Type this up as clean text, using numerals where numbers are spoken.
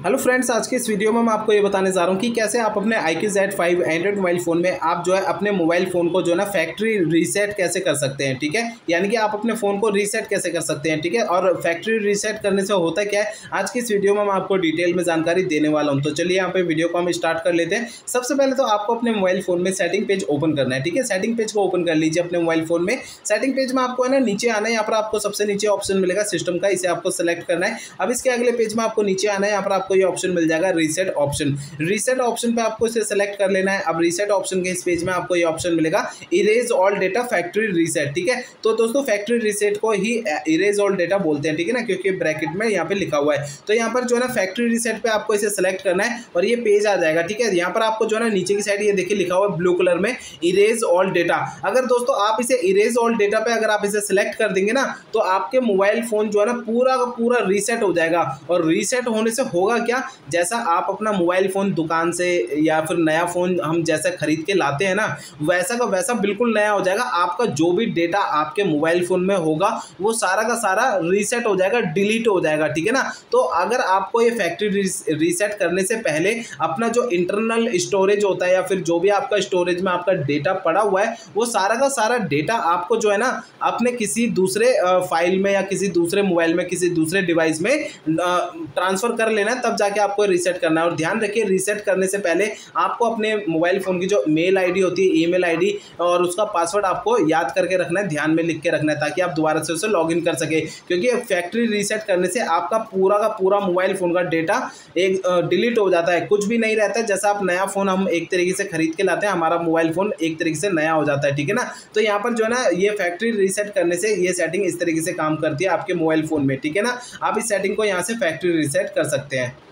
Hello friends, आज के इस वीडियो में मैं आपको ये बताने जा रहा हूँ कि कैसे आप अपने iQOO Z5 Android mobile phone में आप जो है अपने मोबाइल फ़ोन को जो है ना फैक्ट्री रीसेट कैसे कर सकते हैं। ठीक है, यानी कि आप अपने फ़ोन को रीसेट कैसे कर सकते हैं। ठीक है, और फैक्ट्री रीसेट करने से होता क्या है, आज की इस वीडियो में मैं आपको डिटेल में जानकारी देने वाला हूँ। तो चलिए यहाँ पे वीडियो को हम स्टार्ट कर लेते हैं। सबसे पहले तो आपको अपने मोबाइल फ़ोन में सेटिंग पेज ओपन करना है। ठीक है, सेटिंग पेज को ओपन कर लीजिए अपने मोबाइल फ़ोन में। सेटिंग पेज में आपको है ना नीचे आना है, यहाँ पर आपको सबसे नीचे ऑप्शन मिलेगा सिस्टम का, इसे आपको सेलेक्ट करना है। अब इसके अगले पेज में आपको नीचे आना है, यहाँ पर आपको ये ऑप्शन मिल जाएगा रीसेट ऑप्शन पे आपको इसे सेलेक्ट कर लेना है। अब रीसेट ऑप्शन के इस पेज में आपको ये ऑप्शन मिलेगा erase all data factory reset. ठीक है, तो दोस्तों फैक्ट्री रीसेट को ही इरेज ऑल डेटा बोलते हैं। ठीक है ना, क्योंकि ब्रैकेट में यहाँ पे लिखा हुआ है। तो यहाँ पर जो है ना फैक्ट्री रीसेट पे आपको इसे सेलेक्ट करना है और ये पेज आ जाएगा। ठीक है, यहाँ पर आपको जो है ना नीचे की साइड ये देखिए लिखा हुआ है ब्लू कलर में इरेज ऑल डेटा। अगर दोस्तों आप इसे इरेज ऑल डेटा पे अगर आप इसे सेलेक्ट कर देंगे ना, तो आपके मोबाइल फोन जो है ना पूरा का पूरा रीसेट हो जाएगा। और रीसेट होने से होगा क्या, जैसा आप अपना मोबाइल फ़ोन दुकान से या फिर नया फ़ोन हम जैसा खरीद के लाते हैं ना, वैसा का वैसा बिल्कुल नया हो जाएगा। आपका जो भी डेटा आपके मोबाइल फ़ोन में होगा वो सारा का सारा रीसेट हो जाएगा, डिलीट हो जाएगा। ठीक है ना, तो अगर आपको ये फैक्ट्री रीसेट करने से पहले अपना जो इंटरनल स्टोरेज होता है या फिर जो भी आपका स्टोरेज में आपका डेटा पड़ा हुआ है, वो सारा का सारा डेटा आपको जो है ना अपने किसी दूसरे फाइल में या किसी दूसरे मोबाइल में किसी दूसरे डिवाइस में ट्रांसफ़र कर लेना है, तब जाके आपको रीसेट करना है। और ध्यान रखिए, रीसेट करने से पहले आपको अपने मोबाइल फ़ोन की जो मेल आईडी होती है, ईमेल आईडी और उसका पासवर्ड आपको याद करके रखना है, ध्यान में लिख के रखना है, ताकि आप दोबारा से उसे लॉगिन कर सके। क्योंकि फैक्ट्री रीसेट करने से आपका पूरा का पूरा मोबाइल फ़ोन का डेटा एक डिलीट हो जाता है, कुछ भी नहीं रहता है। जैसा आप नया फ़ोन हम एक तरीके से खरीद के लाते हैं, हमारा मोबाइल फ़ोन एक तरीके से नया हो जाता है। ठीक है ना, तो यहाँ पर जो है ना ये फैक्ट्री रीसेट करने से ये सेटिंग इस तरीके से काम करती है आपके मोबाइल फ़ोन में। ठीक है ना, आप इस सेटिंग को यहाँ से फैक्ट्री रीसेट कर सकते हैं।